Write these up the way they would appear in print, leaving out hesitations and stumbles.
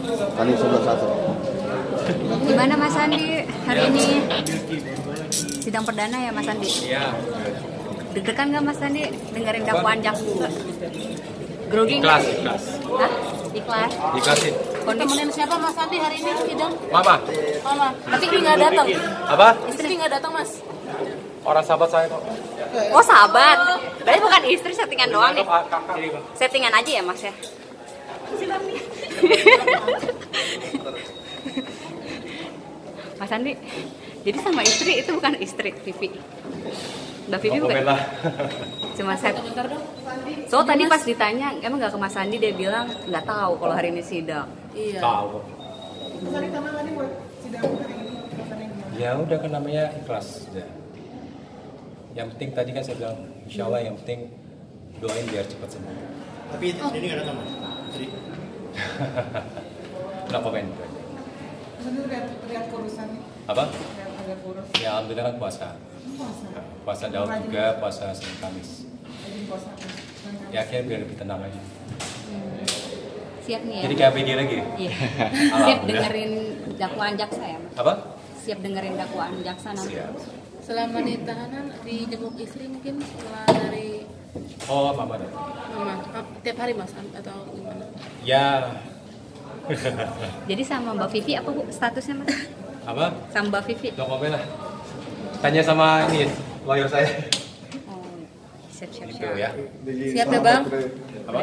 Kali 11-1. Gimana Mas Andi hari ini? Sidang perdana ya Mas Andi? Iya. Deg-degan nggak Mas Andi dengerin dakwaan jaksa? Grogi Ikhlas, nggak? ikhlas. Hah? Ikhlas? Ikhlasin. Temenin siapa Mas Andi hari ini sidang? Mama. Mama. Tapi dia nggak datang. Apa? Istri nggak datang Mas. Orang sahabat saya kok. Oh sahabat, berarti bukan istri, settingan doang nih. Kakak ini, Bang. Settingan aja ya Mas ya? Mas Andi, jadi sama istri itu bukan istri Vivi. Mbak Vivi No bukan? comment lah. Cuma set. Bentar dong. So tadi pas ditanya, emang nggak ke Mas Andi, dia bilang nggak tahu kalau hari ini sidang. Iya. Tahu. Ya udah kan namanya ikhlas. Udah. Yang penting tadi kan saya bilang, insya Allah yang penting doain biar cepat sembuh. Tapi ini nggak datang Mas? Istri? No comment. Lihat kurusan nih. Apa? Lihat kurus. Ya alhamdulillah kan puasa. Puasa Daud juga, puasa Senin Kamis. Rajin puasa. Ya akhirnya biar lebih tenang aja. Siap nih ya? Jadi kayak PD lagi? Iya. Siap Alhamdulillah. dengerin dakwaan jaksa ya Mas? Apa? Siap dengerin dakwaan jaksa nanti? Siap. Selama di tahanan dijenguk istri mungkin setelah dari Oh, mama dong. mama. Tiap hari Mas atau gimana? Ya. Jadi sama Mbak Vivi apa Bu statusnya Mas? Apa? Sama Mbak Vivi? No comment lah. Tanya sama ini lawyer saya. Oh, siap. Gitu ya. Siap ya Bang? Apa?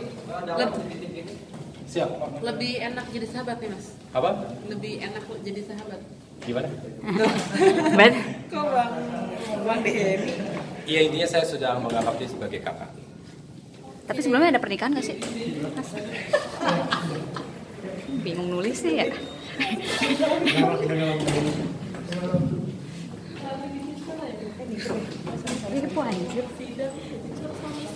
Siap. Lebih enak jadi sahabat nih Mas. Apa? Lebih enak jadi sahabat. Gimana? Bet. Kok Bang Denny? Iya, intinya saya sudah menganggap dia sebagai kakak. Tapi sebelumnya ada pernikahan nggak sih? Mas? Bingung nulis sih ya. Ini kepo anjir.